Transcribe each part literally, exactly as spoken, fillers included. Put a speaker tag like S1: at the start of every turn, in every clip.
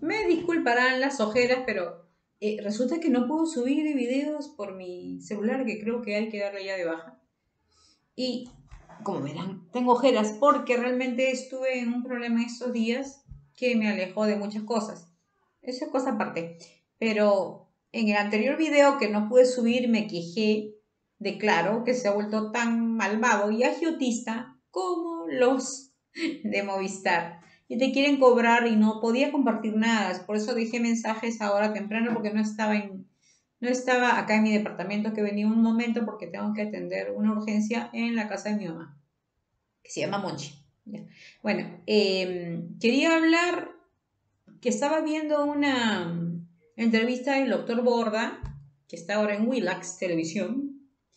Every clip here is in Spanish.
S1: Me disculparán las ojeras, pero eh, resulta que no puedo subir videos por mi celular, que creo que hay que darle ya de baja. Y como verán, tengo ojeras porque realmente estuve en un problema estos días que me alejó de muchas cosas. Eso es cosa aparte. Pero en el anterior video que no pude subir me quejé de Claro, que se ha vuelto tan malvado y agiotista como los de Movistar. Y te quieren cobrar y no podía compartir nada. Por eso dejé mensajes ahora temprano porque no estaba en, no estaba acá en mi departamento, que venía un momento porque tengo que atender una urgencia en la casa de mi mamá, que se llama Monchi. Ya. Bueno, eh, quería hablar que estaba viendo una entrevista del doctor Borda, que está ahora en Willax Televisión,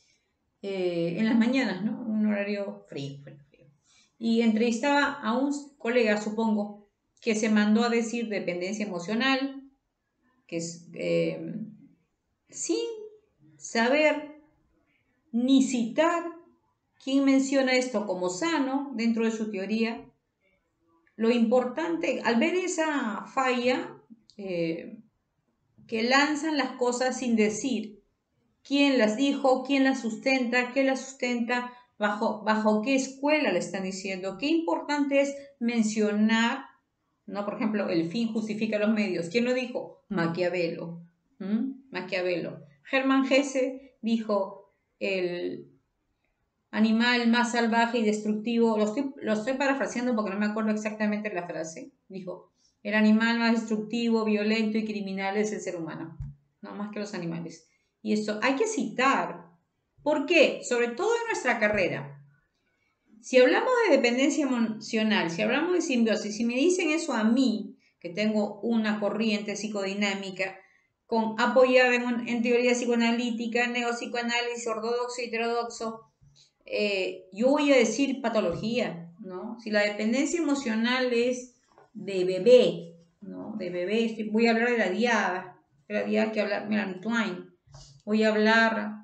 S1: eh, en las mañanas, ¿no? Un horario frío, frío, frío. Y entrevistaba a un colega, supongo, que se mandó a decir dependencia emocional, que es eh, sin saber ni citar quién menciona esto como sano dentro de su teoría. Lo importante, al ver esa falla, eh, que lanzan las cosas sin decir quién las dijo, quién las sustenta, qué las sustenta, bajo, bajo qué escuela le están diciendo. Qué importante es mencionar, ¿no? Por ejemplo, el fin justifica los medios. ¿Quién lo dijo? Maquiavelo. ¿Mm? Maquiavelo. Hermann Hesse dijo, el animal más salvaje y destructivo, lo estoy, lo estoy parafraseando porque no me acuerdo exactamente la frase, dijo, el animal más destructivo, violento y criminal es el ser humano, no más que los animales. Y esto hay que citar. ¿Por qué? Sobre todo en nuestra carrera. Si hablamos de dependencia emocional, si hablamos de simbiosis, si me dicen eso a mí, que tengo una corriente psicodinámica con, apoyada en, en teoría psicoanalítica, neopsicoanálisis ortodoxo y heterodoxo, eh, yo voy a decir patología, ¿no? Si la dependencia emocional es de bebé, ¿no? De bebé, voy a hablar de la diada, de la diada que habla Melanie Klein. Voy a hablar,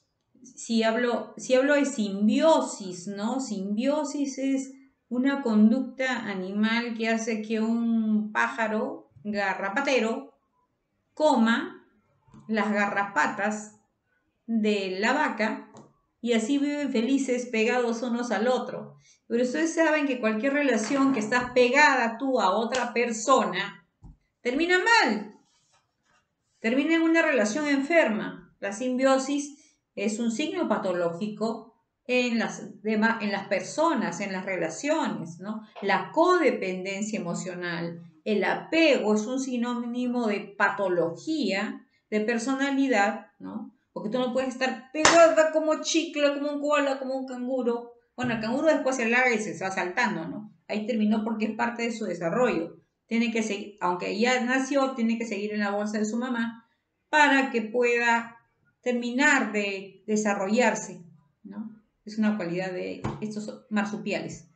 S1: si hablo, si hablo de simbiosis, ¿no? Simbiosis es una conducta animal que hace que un pájaro garrapatero coma las garrapatas de la vaca y así viven felices pegados unos al otro. Pero ustedes saben que cualquier relación que estás pegada tú a otra persona termina mal, termina en una relación enferma. La simbiosis es un signo patológico en las, en las personas, en las relaciones, ¿no? La codependencia emocional, el apego es un sinónimo de patología, de personalidad, ¿no? Porque tú no puedes estar pegada como chicle, como un koala, como un canguro. Bueno, el canguro después se larga y se va saltando, ¿no? Ahí terminó porque es parte de su desarrollo. Tiene que seguir, aunque ya nació, tiene que seguir en la bolsa de su mamá para que pueda terminar de desarrollarse, ¿no? Es una cualidad de estos marsupiales.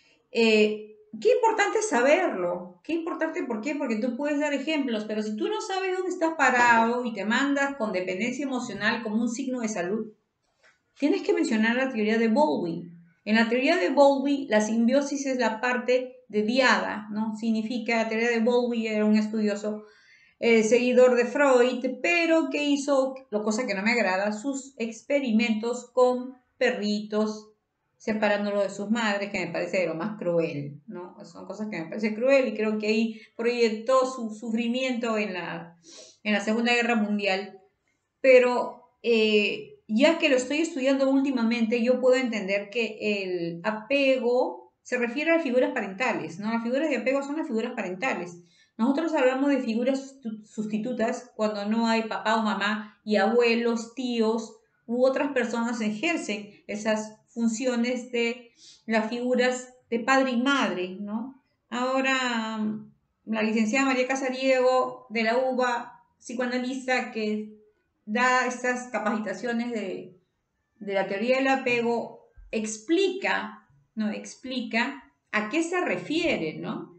S1: Eh, qué importante saberlo, qué importante, ¿por qué? Porque tú puedes dar ejemplos, pero si tú no sabes dónde estás parado y te mandas con dependencia emocional como un signo de salud, tienes que mencionar la teoría de Bowlby. En la teoría de Bowlby, la simbiosis es la parte de diada, ¿no? Significa, la teoría de Bowlby era un estudioso eh, seguidor de Freud, pero que hizo, lo cosa que no me agrada, sus experimentos con perritos, separándolo de sus madres, que me parece de lo más cruel, ¿no? Son cosas que me parece cruel y creo que ahí proyectó su sufrimiento en la, en la Segunda Guerra Mundial. Pero eh, ya que lo estoy estudiando últimamente, yo puedo entender que el apego se refiere a figuras parentales, ¿no? Las figuras de apego son las figuras parentales. Nosotros hablamos de figuras sustitutas cuando no hay papá o mamá y abuelos, tíos u otras personas ejercen esas funciones de las figuras de padre y madre, ¿no? Ahora, la licenciada María Casariego de la U B A, psicoanalista que da estas capacitaciones de, de la teoría del apego, explica, ¿no? Explica a qué se refiere, ¿no?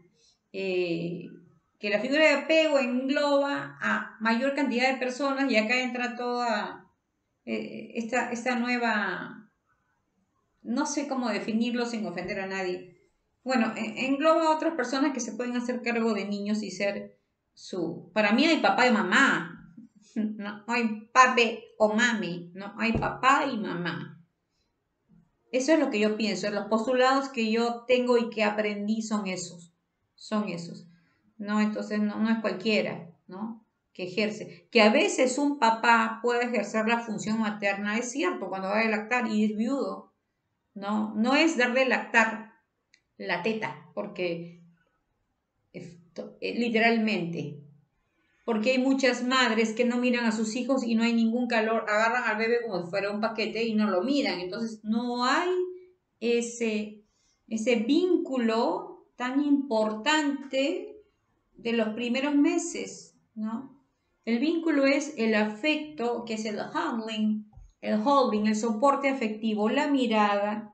S1: Eh, que la figura de apego engloba a mayor cantidad de personas y acá entra toda eh, esta, esta nueva, no sé cómo definirlo sin ofender a nadie. Bueno, engloba a otras personas que se pueden hacer cargo de niños y ser su... Para mí hay papá y mamá. No hay papi o mami. No hay papá y mamá. Eso es lo que yo pienso. Los postulados que yo tengo y que aprendí son esos. Son esos. ¿No? Entonces no, no es cualquiera, ¿no? Que ejerce. Que a veces un papá puede ejercer la función materna, es cierto, cuando va a lactar y es viudo, ¿no? No es darle lactar la teta, porque esto, eh, literalmente, porque hay muchas madres que no miran a sus hijos y no hay ningún calor, agarran al bebé como si fuera un paquete y no lo miran, entonces no hay ese, ese vínculo tan importante de los primeros meses, ¿no? El vínculo es el afecto, que es el handling, el holding, el soporte afectivo, la mirada.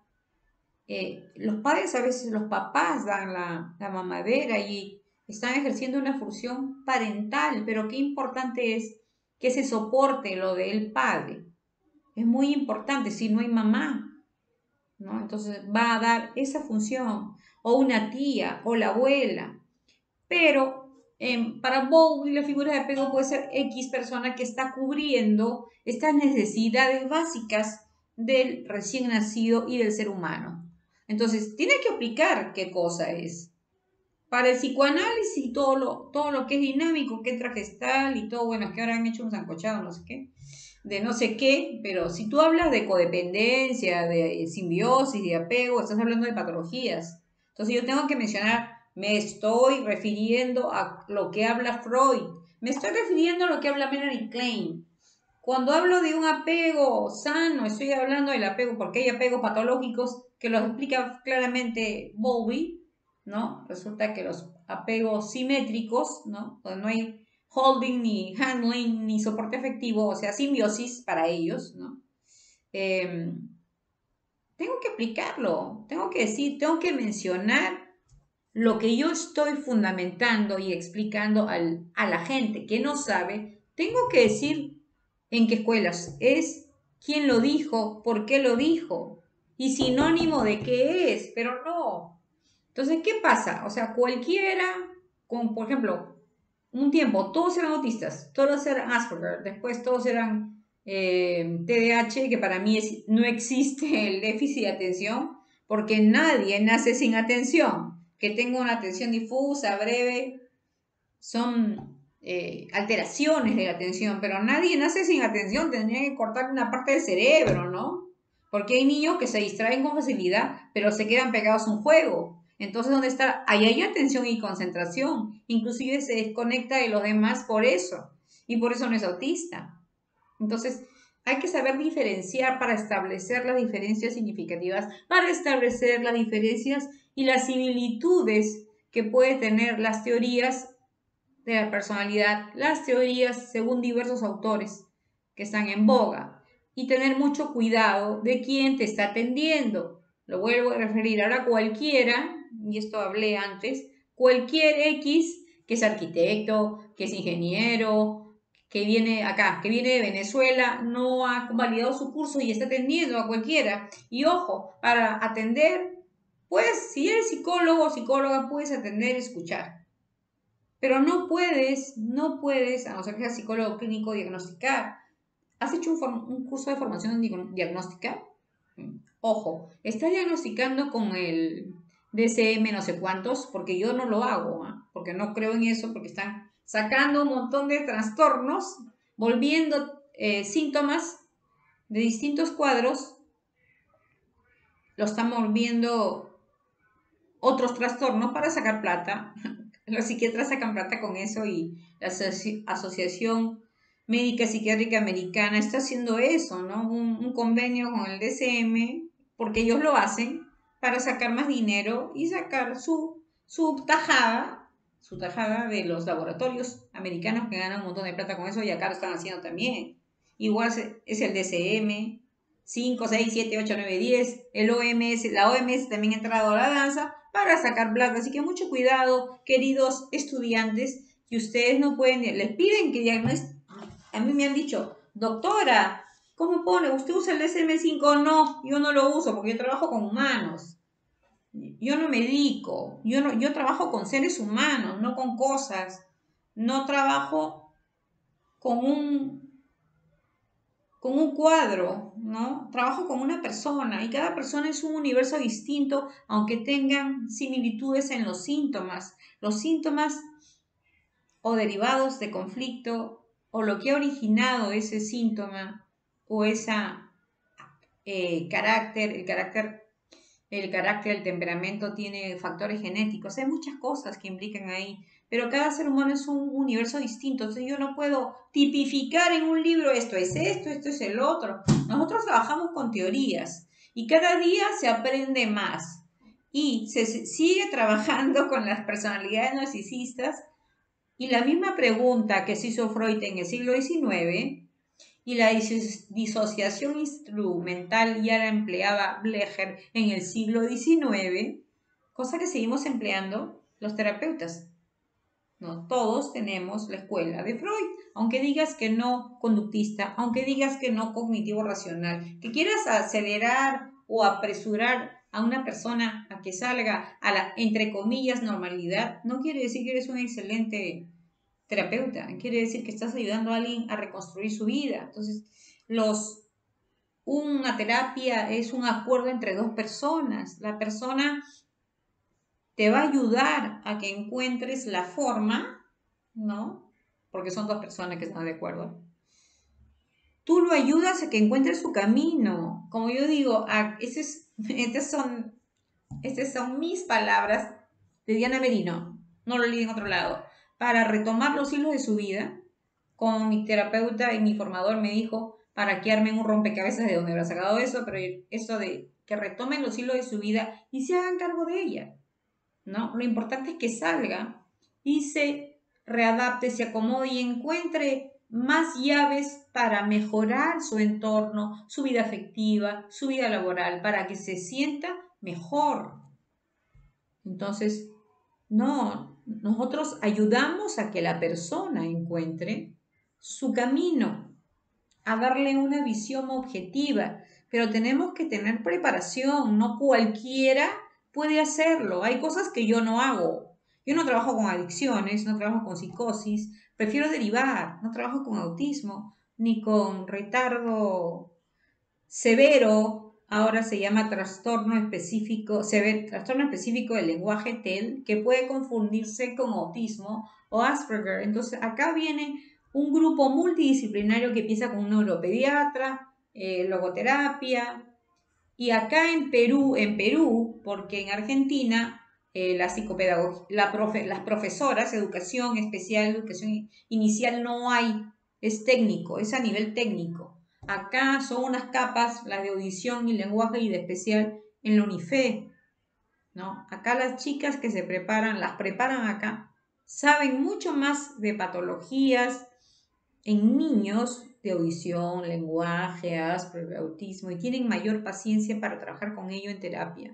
S1: Eh, los padres, a veces los papás dan la, la mamadera y están ejerciendo una función parental, pero qué importante es que se soporte lo del padre. Es muy importante, si no hay mamá, ¿no? Entonces va a dar esa función, o una tía, o la abuela. Pero eh, para Bowlby la figura de apego puede ser X persona que está cubriendo estas necesidades básicas del recién nacido y del ser humano. Entonces, tiene que explicar qué cosa es. Para el psicoanálisis y todo lo, todo lo que es dinámico, que entra gestal y todo, bueno, es que ahora han hecho un sancochado, no sé qué, de no sé qué, pero si tú hablas de codependencia, de simbiosis, de apego, estás hablando de patologías. Entonces yo tengo que mencionar, me estoy refiriendo a lo que habla Freud, me estoy refiriendo a lo que habla Melanie Klein. Cuando hablo de un apego sano, estoy hablando del apego, porque hay apegos patológicos que los explica claramente Bowlby, ¿no? Resulta que los apegos simétricos, ¿no? Donde no hay holding, ni handling, ni soporte afectivo, o sea, simbiosis para ellos, ¿no? Eh, tengo que explicarlo, tengo que decir, tengo que mencionar lo que yo estoy fundamentando y explicando al, a la gente que no sabe, tengo que decir en qué escuelas es, quién lo dijo, por qué lo dijo y sinónimo de qué es, pero no. Entonces, ¿qué pasa? O sea, cualquiera, con, por ejemplo, un tiempo, todos eran autistas, todos eran Asperger, después todos eran eh, T D A H, que para mí es, no existe el déficit de atención, porque nadie nace sin atención. Que tenga una atención difusa, breve, son eh, alteraciones de la atención, pero nadie nace sin atención, tendría que cortar una parte del cerebro, ¿no? Porque hay niños que se distraen con facilidad, pero se quedan pegados a un juego. Entonces, ¿dónde está? Ahí hay atención y concentración. Inclusive se desconecta de los demás por eso. Y por eso no es autista. Entonces, hay que saber diferenciar para establecer las diferencias significativas, para establecer las diferencias y las similitudes que pueden tener las teorías de la personalidad, las teorías según diversos autores que están en boga, y tener mucho cuidado de quién te está atendiendo. Lo vuelvo a referir ahora cualquiera, y esto hablé antes, cualquier X que es arquitecto, que es ingeniero, que viene acá, que viene de Venezuela, no ha validado su curso y está atendiendo a cualquiera. Y ojo, para atender, pues si eres psicólogo o psicóloga, puedes atender y escuchar. Pero no puedes, no puedes, a no ser que seas psicólogo clínico, diagnosticar. ¿Has hecho un, un curso de formación diagnóstica? Ojo, estás diagnosticando con el D C M no sé cuántos, porque yo no lo hago, ¿eh? Porque no creo en eso, porque están sacando un montón de trastornos, volviendo eh, síntomas de distintos cuadros, lo están volviendo otros trastornos para sacar plata. Los psiquiatras sacan plata con eso y la Asoci Asociación Médica Psiquiátrica Americana está haciendo eso, ¿no? Un, un convenio con el D C M, porque ellos lo hacen para sacar más dinero y sacar su, su tajada, su tajada de los laboratorios americanos que ganan un montón de plata con eso y acá lo están haciendo también. Igual es el D C M, cinco, seis, siete, ocho, nueve, diez, el O M S, la O M S también ha entrado a la danza para sacar plata, así que mucho cuidado, queridos estudiantes, que ustedes no pueden, les piden que diagnostiquen. A mí me han dicho, doctora, ¿cómo pone? ¿Usted usa el D S M cinco? No, yo no lo uso porque yo trabajo con humanos. Yo no medico, yo, no, yo trabajo con seres humanos, no con cosas. no trabajo con un, con un cuadro, ¿no? Trabajo con una persona y cada persona es un universo distinto, aunque tengan similitudes en los síntomas. Los síntomas o derivados de conflicto o lo que ha originado ese síntoma o esa eh, carácter, el carácter, el carácter, el temperamento tiene factores genéticos, hay muchas cosas que implican ahí, pero cada ser humano es un universo distinto, entonces yo no puedo tipificar en un libro esto es esto, esto es el otro. Nosotros trabajamos con teorías y cada día se aprende más y se sigue trabajando con las personalidades narcisistas. Y la misma pregunta que se hizo Freud en el siglo diecinueve y la disociación instrumental ya la empleaba Blecher en el siglo diecinueve, cosa que seguimos empleando los terapeutas. ¿No? Todos tenemos la escuela de Freud, aunque digas que no conductista, aunque digas que no cognitivo racional, que quieras acelerar o apresurar a una persona a que salga a la, entre comillas, normalidad, no quiere decir que eres un excelente terapeuta, quiere decir que estás ayudando a alguien a reconstruir su vida. Entonces, los, una terapia es un acuerdo entre dos personas. La persona te va a ayudar a que encuentres la forma, ¿no? Porque son dos personas que están de acuerdo. Tú lo ayudas a que encuentre su camino. Como yo digo, a, ese es, estas son, estas son mis palabras de Diana Merino. No lo leí en otro lado. Para retomar los hilos de su vida, con mi terapeuta y mi formador me dijo, para que armen un rompecabezas de donde habrá sacado eso, pero eso de que retomen los hilos de su vida y se hagan cargo de ella, ¿no? Lo importante es que salga y se readapte, se acomode y encuentre más llaves para mejorar su entorno, su vida afectiva, su vida laboral, para que se sienta mejor. Entonces, no, nosotros ayudamos a que la persona encuentre su camino, a darle una visión objetiva, pero tenemos que tener preparación, no cualquiera puede hacerlo. Hay cosas que yo no hago. Yo no trabajo con adicciones, no trabajo con psicosis, prefiero derivar, no trabajo con autismo, ni con retardo severo, ahora se llama trastorno específico, severo, trastorno específico del lenguaje T E L, que puede confundirse con autismo o Asperger. Entonces acá viene un grupo multidisciplinario que empieza con un neuropediatra, eh, logoterapia, y acá en Perú, en Perú, porque en Argentina eh, la psicopedagogía, la profe, las profesoras, educación especial, educación inicial no hay, es técnico, es a nivel técnico. Acá son unas capas, las de audición y lenguaje y de especial en la UNIFE, ¿no? Acá las chicas que se preparan, las preparan acá, saben mucho más de patologías en niños de audición, lenguaje, Asperger, autismo, y tienen mayor paciencia para trabajar con ello en terapia.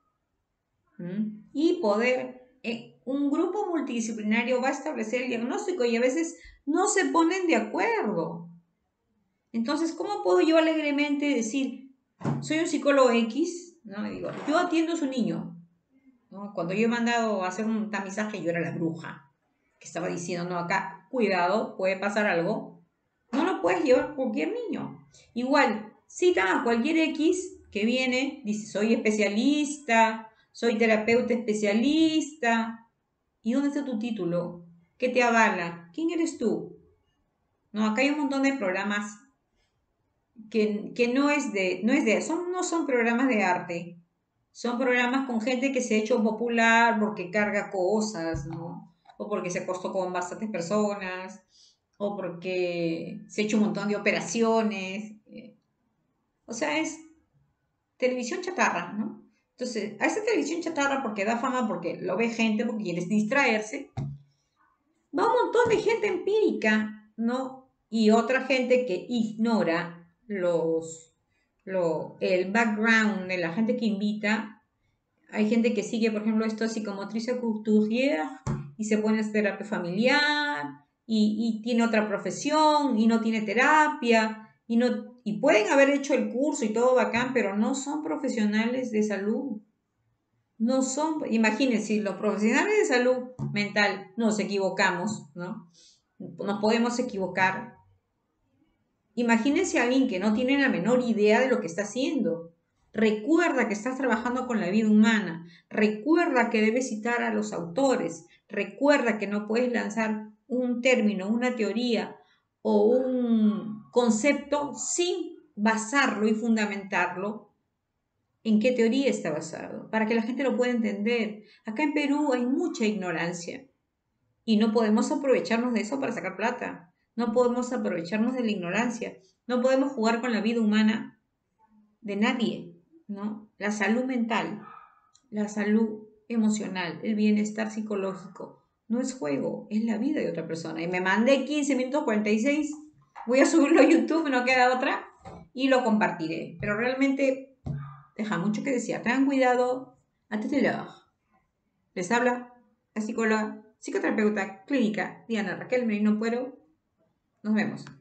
S1: ¿Mm? Y poder, eh, un grupo multidisciplinario va a establecer el diagnóstico y a veces no se ponen de acuerdo. Entonces, ¿cómo puedo yo alegremente decir, soy un psicólogo X, ¿no? Y digo, yo atiendo a su niño, ¿no? Cuando yo he mandado a hacer un tamizaje, yo era la bruja, que estaba diciendo, no, acá, cuidado, puede pasar algo. No lo puedes llevar cualquier niño. Igual, cita a cualquier X que viene, dice, soy especialista, soy terapeuta especialista. ¿Y dónde está tu título? ¿Qué te avala? ¿Quién eres tú? No, acá hay un montón de programas que, que no es de, no es de, son, no son programas de arte, son programas con gente que se ha hecho popular porque carga cosas, ¿no? O porque se acostó con bastantes personas, o porque se ha hecho un montón de operaciones. O sea, es televisión chatarra, ¿no? Entonces, a esa televisión chatarra, porque da fama, porque lo ve gente, porque quiere distraerse, va un montón de gente empírica, ¿no? Y otra gente que ignora los, lo, el background de la gente que invita. Hay gente que sigue, por ejemplo, esto psicomotriz couturier y se pone a terapia familiar y, y tiene otra profesión y no tiene terapia y, no, y pueden haber hecho el curso y todo bacán, pero no son profesionales de salud. no son, imagínense, si los profesionales de salud mental nos equivocamos, ¿no? Nos podemos equivocar. Imagínense a alguien que no tiene la menor idea de lo que está haciendo. Recuerda que estás trabajando con la vida humana. Recuerda que debes citar a los autores. Recuerda que no puedes lanzar un término, una teoría o un concepto sin basarlo y fundamentarlo en qué teoría está basado, para que la gente lo pueda entender. Acá en Perú hay mucha ignorancia y no podemos aprovecharnos de eso para sacar plata. No podemos aprovecharnos de la ignorancia. No podemos jugar con la vida humana de nadie, ¿no? La salud mental, la salud emocional, el bienestar psicológico, no es juego, es la vida de otra persona. Y me mandé quince minutos cuarenta y seis, voy a subirlo a YouTube, no queda otra, y lo compartiré. Pero realmente deja mucho que decir. Tengan cuidado, atételo. Les habla la psicóloga, psicoterapeuta clínica Diana Raquel Merino Puero. Nos vemos.